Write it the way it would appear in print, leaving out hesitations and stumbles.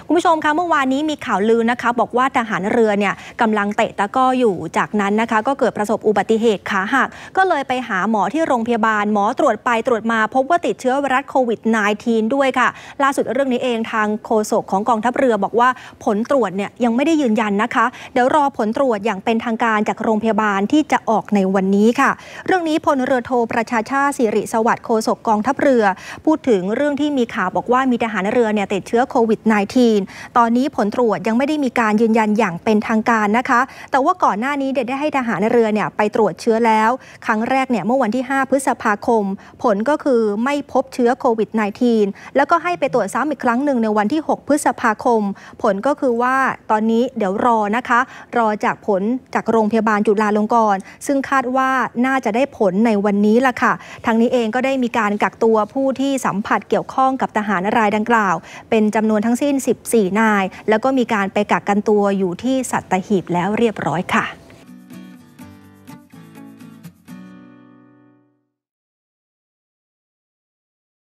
คุณผู้ชมคะเมื่อวานนี้มีข่าวลือนะคะบอกว่าทหารเรือเนี่ยกำลังเตะตะก้ออยู่จากนั้นนะคะก็เกิดประสบอุบัติเหตุขาหักก็เลยไปหาหมอที่โรงพยาบาลหมอตรวจไปตรวจมาพบว่าติดเชื้อไวรัสโควิด -19 ด้วยค่ะล่าสุดเรื่องนี้เองทางโฆษกของกองทัพเรือบอกว่าผลตรวจเนี่ยยังไม่ได้ยืนยันนะคะเดี๋ยวรอผลตรวจอย่างเป็นทางการจากโรงพยาบาลที่จะออกในวันนี้ค่ะเรื่องนี้พลเรือโทประชาชาติสิริสวัสดิ์โฆษกกองทัพเรือพูดถึงเรื่องที่มีข่าวบอกว่ามีทหารเรือเนี่ยติดเชื้อโควิด -19 ตอนนี้ผลตรวจยังไม่ได้มีการยืนยันอย่างเป็นทางการนะคะแต่ว่าก่อนหน้านี้ได้ให้ทหารเรือเนี่ยไปตรวจเชื้อแล้วครั้งแรกเนี่ยเมื่อวันที่5 พฤษภาคมผลก็คือไม่พบเชื้อโควิด -19 แล้วก็ให้ไปตรวจซ้ำอีกครั้งหนึ่งในวันที่6 พฤษภาคมผลก็คือว่าตอนนี้เดี๋ยวรอนะคะรอจากผลจากโรงพยาบาลจุฬาลงกรณ์ซึ่งคาดว่าน่าจะได้ผลในวันนี้ล่ะค่ะทางนี้เองก็ได้มีการกักตัวผู้ที่สัมผัสเกี่ยวข้องกับทหารรายดังกล่าวเป็นจำนวนทั้งสิ้น14 นายแล้วก็มีการไปกักกันตัวอยู่ที่สัตหีบแล้วเรียบร้อยค่ะ